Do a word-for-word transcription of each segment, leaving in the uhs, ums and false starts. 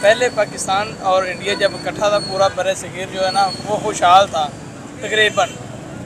पहले पाकिस्तान और इंडिया जब इकट्ठा था पूरा बर सगीर जो है ना वो खुशहाल था तकरीबन।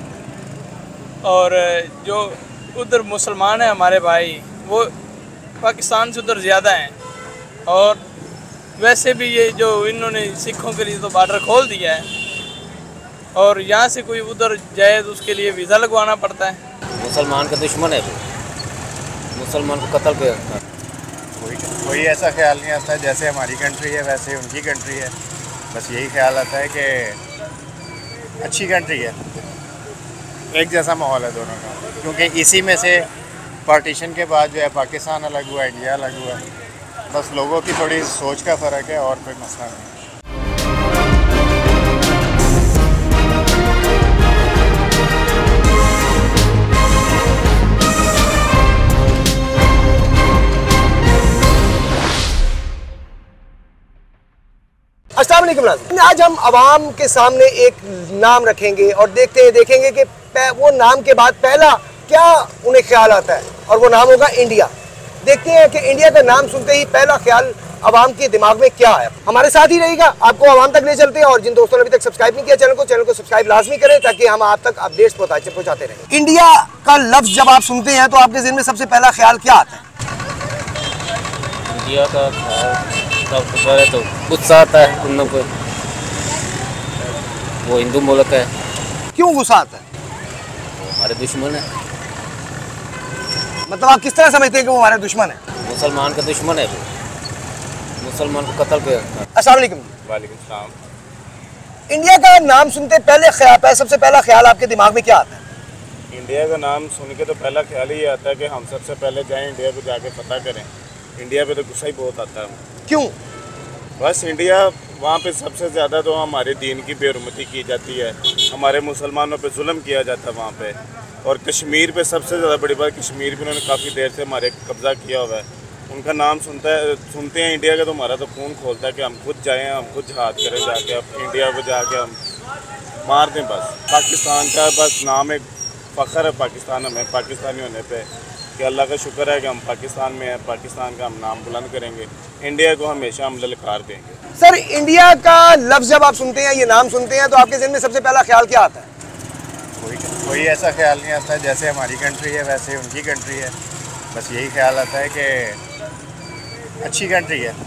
और जो उधर मुसलमान हैं हमारे भाई वो पाकिस्तान से उधर ज़्यादा हैं। और वैसे भी ये जो इन्होंने सिखों के लिए तो बॉर्डर खोल दिया है और यहाँ से कोई उधर जाए तो उसके लिए वीज़ा लगवाना पड़ता है। मुसलमान का दुश्मन है वो, मुसलमान को कत्ल कर कोई कोई ऐसा ख्याल नहीं आता है जैसे हमारी कंट्री है वैसे उनकी कंट्री है। बस यही ख्याल आता है कि अच्छी कंट्री है, एक जैसा माहौल है दोनों का, क्योंकि इसी में से पार्टीशन के बाद जो है पाकिस्तान अलग हुआ, इंडिया अलग हुआ। बस लोगों की थोड़ी सोच का फ़र्क है और कोई मसला नहीं। अस्सलाम वालेकुम नाज़रीन, आज हम आवाम के सामने एक नाम रखेंगे और देखते हैं देखेंगे कि वो नाम के बाद पहला क्या उन्हें ख्याल आता है और वो नाम होगा इंडिया। देखते हैं कि इंडिया का नाम सुनते ही पहला ख्याल आवाम के दिमाग में क्या है। हमारे साथ ही रहेगा, आपको आवाम तक ले चलते हैं। और जिन दोस्तों ने अभी तक सब्सक्राइब नहीं किया चैनल को चैनल को सब्सक्राइब लाजमी करें ताकि हम आप तक अपडेट्स पहुंचाते रहें। इंडिया का लफ्ज़ जब आप सुनते हैं तो आपके ज़हन में सबसे पहला ख्याल क्या आता है? इंडिया का सबसे पहले तो गुस्सा आता है उन लोग को, वो हिंदू मुल्क है। क्यों गुस्सा आता है? वो हमारे दुश्मन है। मतलब आप किस तरह समझते हैं कि वो हमारे दुश्मन है? मुसलमान का दुश्मन है वो, मुसलमान को कत्ल कर। अस्सलाम वालेकुम। वालेकुम सलाम। इंडिया का नाम सुनते पहले ख्याल सबसे पहला ख्याल आपके दिमाग में क्या आता है? इंडिया का नाम सुन के तो पहला ख्याल ही आता है कि हम सबसे पहले जाएं इंडिया को जाके पता करें। इंडिया पे तो गुस्सा ही बहुत आता है। क्यों? बस इंडिया वहाँ पे सबसे ज़्यादा तो हमारे दीन की बेरुमती की जाती है, हमारे मुसलमानों पे जुल्म किया जाता है वहाँ पे। और कश्मीर पे सबसे ज़्यादा बड़ी बात, कश्मीर पे उन्होंने काफ़ी देर से हमारे कब्ज़ा किया हुआ है। उनका नाम सुनता है सुनते हैं इंडिया का तो हमारा तो खून खोलता है कि हम खुद जाएं, हम खुद जहाद करें जाके, अब इंडिया को जाके हम मार दें। बस पाकिस्तान का बस नाम एक फ़ख्र है पाकिस्तान हमें पाकिस्तानी होने पे, कि अल्लाह का शुक्र है कि हम पाकिस्तान में हैं, पाकिस्तान का हम नाम बुलंद करेंगे, इंडिया को हमेशा हम ललकार देंगे। सर, इंडिया का लफ्ज़ जब आप सुनते हैं, ये नाम सुनते हैं तो आपके ज़हन में सबसे पहला ख्याल क्या आता है? कोई कोई ऐसा ख्याल नहीं आता है जैसे हमारी कंट्री है वैसे उनकी कंट्री है। बस यही ख्याल आता है कि अच्छी कंट्री है,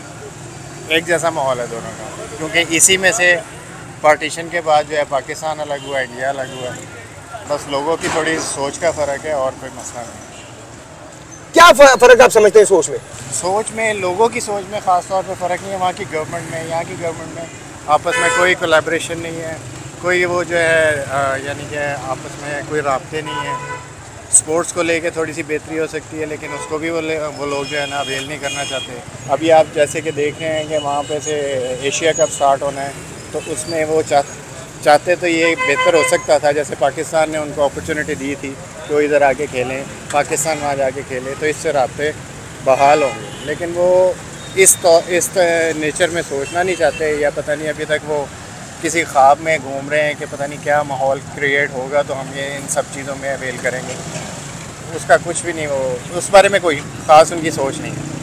एक जैसा माहौल है दोनों का, क्योंकि इसी में से पार्टीशन के बाद जो है पाकिस्तान अलग हुआ, इंडिया अलग हुआ। बस लोगों की थोड़ी सोच का फ़र्क है और कोई मसला नहीं। क्या फ़र्क आप समझते हैं सोच में? सोच में, लोगों की सोच में ख़ास तौर पे फ़र्क नहीं है। वहाँ की गवर्नमेंट में, यहाँ की गवर्नमेंट में आपस में कोई कोलैबोरेशन नहीं है, कोई वो जो है यानी कि आपस में कोई राब्ते नहीं है। स्पोर्ट्स को लेके थोड़ी सी बेहतरी हो सकती है लेकिन उसको भी वो वो लोग जो है ना अवेल नहीं करना चाहते। अभी आप जैसे कि देख रहे हैं कि वहाँ पे से एशिया कप स्टार्ट होना है तो उसमें वो चाह चाहते तो ये बेहतर हो सकता था, जैसे पाकिस्तान ने उनको अपॉर्चुनिटी दी थी कि वो इधर आके खेलें, पाकिस्तान वहाँ जाके खेले तो इससे राब्ते बहाल होंगे। लेकिन वो इस तो इस नेचर में सोचना नहीं चाहते, या पता नहीं अभी तक वो किसी ख्वाब में घूम रहे हैं कि पता नहीं क्या माहौल क्रिएट होगा तो हम ये इन सब चीज़ों में अवेल करेंगे। उसका कुछ भी नहीं, वो उस बारे में कोई ख़ास उनकी सोच नहीं है।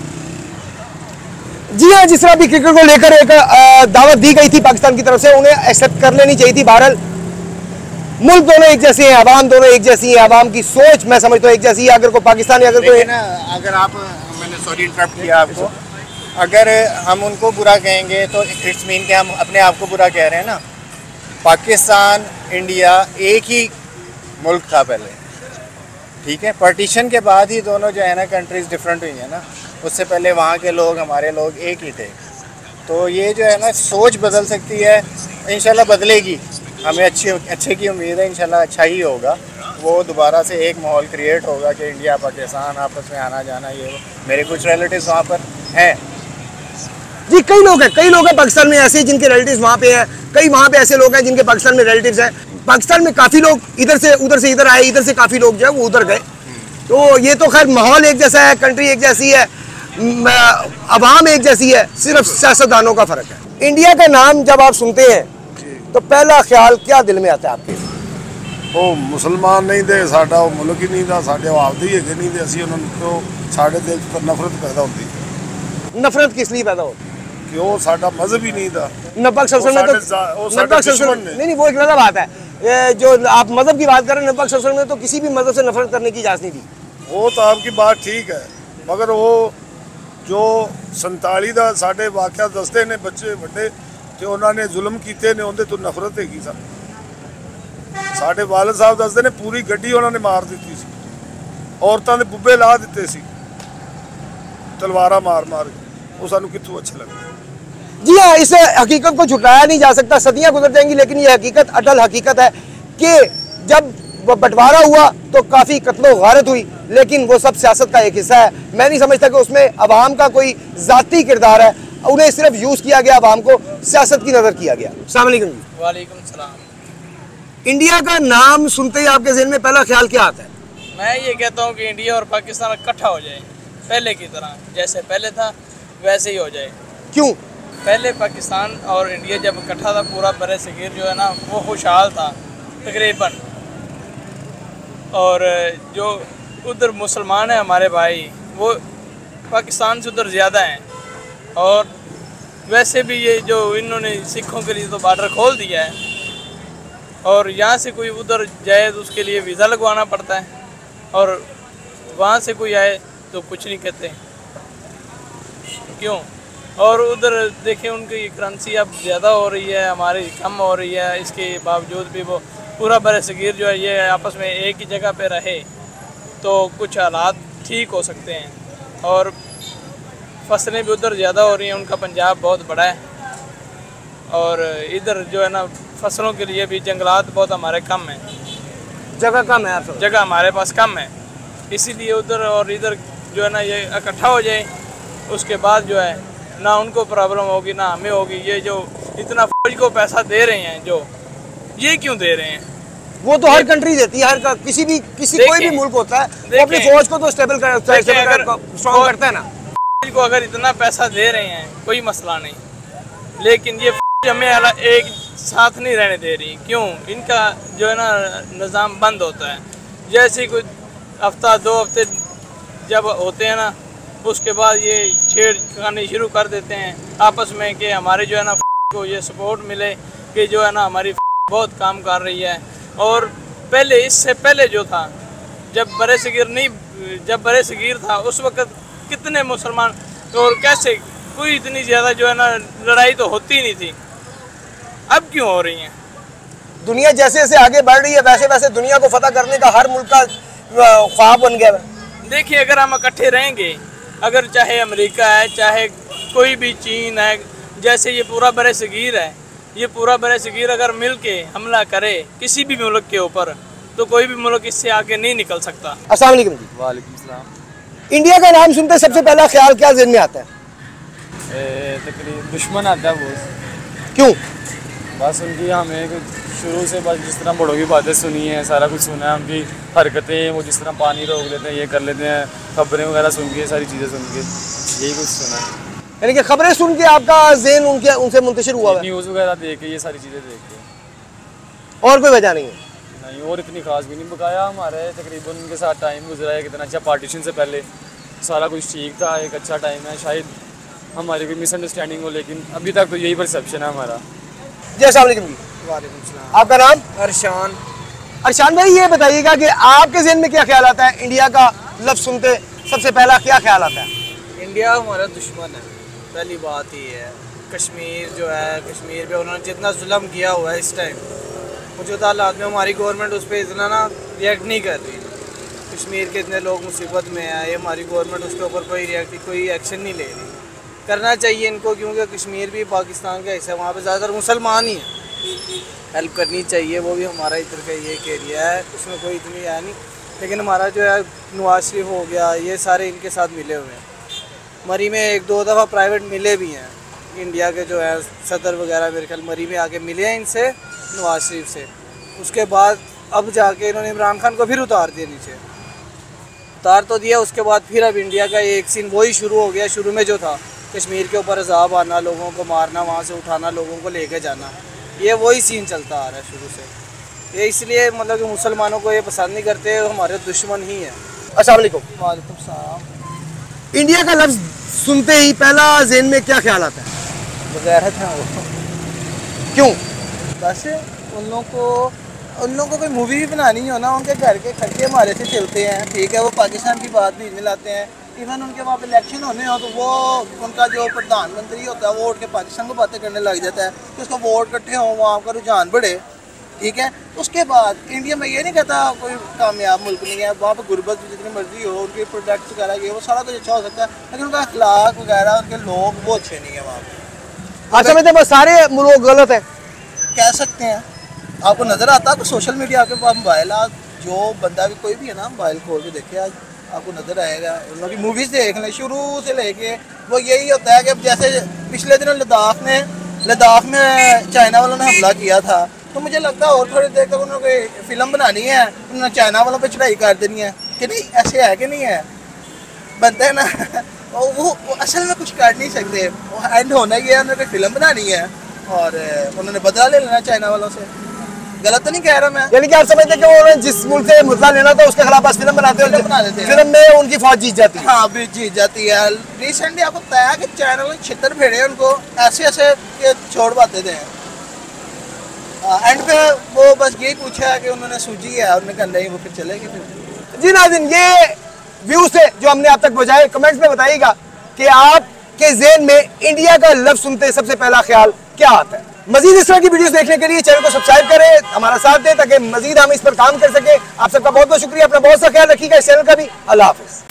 जी हाँ, जिस तरह भी क्रिकेट को लेकर एक दावत दी गई थी पाकिस्तान की तरफ से, उन्हें एक्सेप्ट कर लेनी चाहिए थी। बहरहाल मुल्क दोनों एक जैसे हैं, आवाम दोनों एक जैसी है, आवाम की सोच मैं समझता हूँ एक जैसी है। अगर कोई पाकिस्तानी अगर कोई ना अगर आप मैंने सॉरी इंटरप्ट किया आपको, अगर हम उनको बुरा कहेंगे तो इट्स मीन कि हम अपने आप को बुरा कह रहे हैं ना। पाकिस्तान इंडिया एक ही मुल्क था पहले, ठीक है। पार्टीशन के बाद ही दोनों जो है ना कंट्रीज़ डिफरेंट हुई हैं ना, उससे पहले वहाँ के लोग हमारे लोग एक ही थे। तो ये जो है ना सोच बदल सकती है, इंशाल्लाह बदलेगी, हमें अच्छी अच्छे की उम्मीद है, इंशाल्लाह अच्छा ही होगा। वो दोबारा से एक माहौल क्रिएट होगा कि इंडिया पाकिस्तान आपस में आना जाना, ये मेरे कुछ रिलेटिव्स वहाँ पर हैं। जी, कई लोग हैं कई लोग हैं पाकिस्तान में ऐसे जिनके रिलेटिव्स वहाँ पे हैं, कई वहाँ पे ऐसे लोग हैं जिनके पाकिस्तान में रिलेटिव्स हैं। पाकिस्तान में काफ़ी लोग इधर से उधर से इधर आए, इधर से काफ़ी लोग जो है वो उधर गए। तो ये तो खैर माहौल एक जैसा है, कंट्री एक जैसी है, अवाम एक जैसी है, सिर्फ सियासतदानों का फ़र्क है। इंडिया का नाम जब आप सुनते हैं तो पहला ख्याल क्या दिल में आता है आपके? वो मुसलमान नहीं थे, साडा वो मुल्क ही नहीं था, साडे आपदे ही है नहीं थे, असी उन्होंने तो साडे दिल च नफरत पैदा होती। नफरत किस लिए पैदा होती? कि वो साडा मजहब ही नहीं था। नब्बक सल्सल में तो वो साडे- वो साडे नब्बक सल्सल दुश्मन ने। नहीं नहीं वो एक अलग बात है। ये जो आप मजहब की बात कर रहे हैं, नब्बक सल्सल में तो किसी भी मजहब से नफरत करने की इजाज़त नहीं थी। वो तो आपकी बात ठीक है, मगर वो जो संताली का साढ़े वाक़या दसते ने बच्चे बड़े जो उन्होंने जुल्म किए ने उनके तो नफरत हैगी सा। साढ़े वालिद साहब दसते ने पूरी गड्डी उन्होंने मार दी सी, औरतों के बुब्बे ला दिते सी तलवारा मार मार के। वो सानू कितों अच्छा लगता। जी हाँ, इस हकीकत को झुटलाया नहीं जा सकता। सदियां गुजर जाएंगी लेकिन ये हकीकत अटल हकीकत है कि जब बंटवारा हुआ तो काफ़ी कत्लो गारत हुई, लेकिन वो सब सियासत का एक हिस्सा है। मैं नहीं समझता कि उसमें अवाम का कोई ज़ाती किरदार है, उन्हें सिर्फ यूज़ किया गया, अवाम को सियासत की नज़र किया गया। अस्सलाम वालेकुम जी। वालेकुम सलाम। इंडिया का नाम सुनते ही आपके ज़हन में पहला ख्याल क्या आता है? मैं ये कहता हूँ कि इंडिया और पाकिस्तान इकट्ठा हो जाए, पहले की तरह, जैसे पहले था वैसे ही हो जाए। क्यों? पहले पाकिस्तान और इंडिया जब इकट्ठा था, पूरा बर सगीर जो है ना वो खुशहाल था तकरीबन। और जो उधर मुसलमान हैं हमारे भाई, वो पाकिस्तान से उधर ज़्यादा हैं। और वैसे भी ये जो इन्होंने सिखों के लिए तो बॉर्डर खोल दिया है, और यहाँ से कोई उधर जाए तो उसके लिए वीज़ा लगवाना पड़ता है, और वहाँ से कोई आए तो कुछ नहीं कहते क्यों। और उधर देखें उनकी करेंसी अब ज़्यादा हो रही है, हमारी कम हो रही है, इसके बावजूद भी वो पूरा बर सगीर जो है ये आपस में एक ही जगह पे रहे तो कुछ हालात ठीक हो सकते हैं। और फसलें भी उधर ज़्यादा हो रही हैं, उनका पंजाब बहुत बड़ा है, और इधर जो है ना फसलों के लिए भी जंगलात बहुत हमारे कम हैं, जगह कम है आप जगह हमारे पास कम है, इसीलिए उधर और इधर जो है ना ये इकट्ठा हो जाए, उसके बाद जो है ना उनको प्रॉब्लम होगी ना हमें होगी। ये जो इतना फौज को पैसा दे रहे हैं, जो ये क्यों दे रहे हैं? वो तो हर कंट्री देती है, हर का, किसी भी किसी कोई भी मुल्क होता है वो अपनी फौज को तो स्टेबल कर, स्ट्रॉन्ग करता है ना। फौज को अगर इतना पैसा दे रहे हैं कोई मसला नहीं, लेकिन ये फौज हमें एक साथ नहीं रहने दे रही। क्यों? इनका जो है ना निज़ाम बंद होता है, जैसे कुछ हफ्ता दो हफ्ते जब होते हैं ना, उसके बाद ये छेड़खानी शुरू कर देते हैं आपस में कि हमारे जो है ना को ये सपोर्ट मिले कि जो है ना हमारी बहुत काम कर रही है। और पहले, इससे पहले जो था, जब बरे सगीर नहीं जब बरे सगीर था उस वक्त कितने मुसलमान और कैसे कोई इतनी ज़्यादा जो है ना लड़ाई तो होती नहीं थी, अब क्यों हो रही हैं? दुनिया जैसे जैसे आगे बढ़ रही है वैसे वैसे दुनिया को फतह करने का हर मुल्क का ख्वाब बन गया है। देखिए, अगर हम इकट्ठे रहेंगे, अगर चाहे अमेरिका है चाहे कोई भी चीन है, जैसे ये पूरा बर सगीर है, ये पूरा बर सगीर अगर मिल के हमला करे किसी भी मुल्क के ऊपर तो कोई भी मुल्क इससे आगे नहीं निकल सकता। अस्सलाम वालेकुम जी। वालेकुम सलाम। इंडिया का नाम सुनते सबसे पहला ख्याल क्या ज़हन में आता है? तकरीबन दुश्मन आता है वो। क्यों? बस उनकी हमें शुरू से बस जिस तरह बड़ों की बातें सुनी है, सारा कुछ सुना है, उनकी हरकतें, वो जिस तरह पानी रोक लेते हैं, ये कर लेते हैं, खबरें वगैरह सुन के, सारी चीज़ें सुन के यही कुछ सुना है। यानी कि खबरें सुन के आपका ज़हन उनके उनसे मुंतशिर हुआ है? न्यूज़ वगैरह देख के, ये सारी चीज़ें देख के। और कोई वजह नहीं है? नहीं, और इतनी खास भी नहीं। बकाया हमारे तकरीबन उनके साथ टाइम गुजरा है कितना अच्छा, पार्टीशन से पहले सारा कुछ ठीक था, एक अच्छा टाइम है। शायद हमारी कोई मिसअंडरस्टैंडिंग हो, लेकिन अभी तक तो यही परसेप्शन है हमारा। जी अस्सलाम वालेकुम जी। वालेकुम सलाम। आपका नाम? अरशान। अरशान भाई, ये बताइएगा कि आपके ज़हन में क्या ख्याल आता है? इंडिया का लफ्ज़ सुनते सबसे पहला क्या ख्याल आता है? इंडिया हमारा दुश्मन है, पहली बात ही है। कश्मीर जो है, कश्मीर पे उन्होंने जितना जुल्म किया हुआ है इस टाइम, मौजूदा हालात में हमारी गवर्नमेंट उस पर इतना ना रिएक्ट नहीं कर रही। कश्मीर के इतने लोग मुसीबत में हैं, ये हमारी गवर्नमेंट उसके ऊपर कोई रिएक्ट कोई एक्शन नहीं ले रही। करना चाहिए इनको, क्योंकि कश्मीर भी पाकिस्तान का हिस्सा है, वहाँ पे ज़्यादातर मुसलमान ही हैं। हेल्प करनी चाहिए, वो भी हमारा इधर का ये एक एरिया है, उसमें कोई इतनी है नहीं। लेकिन हमारा जो है नवाज शरीफ हो गया, ये सारे इनके साथ मिले हुए हैं। मरी में एक दो दफ़ा प्राइवेट मिले भी हैं, इंडिया के जो है सदर वगैरह मेरे ख्याल मरी में आके मिले हैं इनसे, नवाज शरीफ से। उसके बाद अब जाके इन्होंने इमरान खान को फिर उतार दिया नीचे, उतार तो दिया। उसके बाद फिर अब इंडिया का एक सीन वही शुरू हो गया, शुरू में जो था कश्मीर के ऊपर अजाब आना, लोगों को मारना, वहाँ से उठाना, लोगों को लेके जाना, ये वही सीन चलता आ रहा है शुरू से। ये इसलिए मतलब कि मुसलमानों को ये पसंद नहीं करते, हमारे दुश्मन ही है। अस्सलाम वालेकुम। वालेकुम सलाम। इंडिया का लफ्ज़ सुनते ही पहला ज़हन में क्या ख्याल आता है? बगैरत हैं वो। क्यों? बस उन लोगों को उन लोगों को कोई मूवी भी बनानी हो ना, उनके घर के खर्चे हमारे से चलते हैं, ठीक है। वो पाकिस्तान की बात भी में लाते हैं। इवन उनके वहाँ पे इलेक्शन होने हो तो वो उनका जो प्रधानमंत्री होता है वो उठ के पाकिस्तान को बातें करने लग जाता है कि उसका वोट इकट्ठे हो, वहाँ का रुझान बढ़े, ठीक है। उसके बाद इंडिया में ये नहीं कहता कोई कामयाब मुल्क नहीं है, वहाँ पर गुर्बत जितनी मर्जी हो, उनके प्रोडक्ट्स वगैरह ये वो सारा कुछ अच्छा हो सकता है, लेकिन उनका अखलाक वगैरह उनके लोग वो अच्छे नहीं है वहाँ पर। आप समझते हैं सारे लोग गलत है? कह सकते हैं। आपको नज़र आता है तो सोशल मीडिया आपके पास मोबाइल, आज जो बंदा भी कोई भी है ना मोबाइल खोल के देखे, आज आपको नज़र आएगा। उन लोगों की मूवीज़ देख लें शुरू से लेके, वो यही होता है कि जैसे पिछले दिनों लद्दाख में लद्दाख में चाइना वालों ने हमला किया था, तो मुझे लगता है और थोड़ी देर तक उन्होंने कोई फिल्म बनानी है, उन्होंने चाइना वालों पे चढ़ाई कर देनी है कि नहीं, ऐसे है कि नहीं है, बनता है ना। और वो, वो असल में कुछ कर नहीं सकते, वो एंड होना ही है, उन्होंने कोई फिल्म बनानी है और उन्होंने बदला ले लेना चाइना वालों से। गलत तो नहीं कह रहा मैं? यानी कि आप समझते हैं कि उन्होंने जिस मुल्क से बदला लेना था उसके खिलाफ फिल्म बनाते हैं, बना देते हैं, फिल्म में उनकी फौज जीत जाती है। हाँ भी जीत जाती है। रिसेंटली आपको बताया कि चाइना में छितर भेड़े उनको ऐसे ऐसे छोड़ पाते थे, एंड पे वो बस यही पूछा है कि उन्होंने सूझी है, उन्होंने कहा नहीं, वो फिर चलेगी फिर। जी नाज़रीन, ये व्यूज थे जो हमने आप तक पहुंचाए। कमेंट्स में बताइएगा कि आपके ज़हन में इंडिया का लफ्ज सुनते सबसे पहला ख्याल क्या आता है। मजीद इस तरह की वीडियोस देखने के लिए चैनल को सब्सक्राइब करें, हमारा साथ दें ताकि मजीद हम इस पर काम कर सकें। आप सबका बहुत बहुत शुक्रिया, अपना बहुत सा ख्याल रखिएगा, इस चैनल का भी। अल्लाह हाफिज़।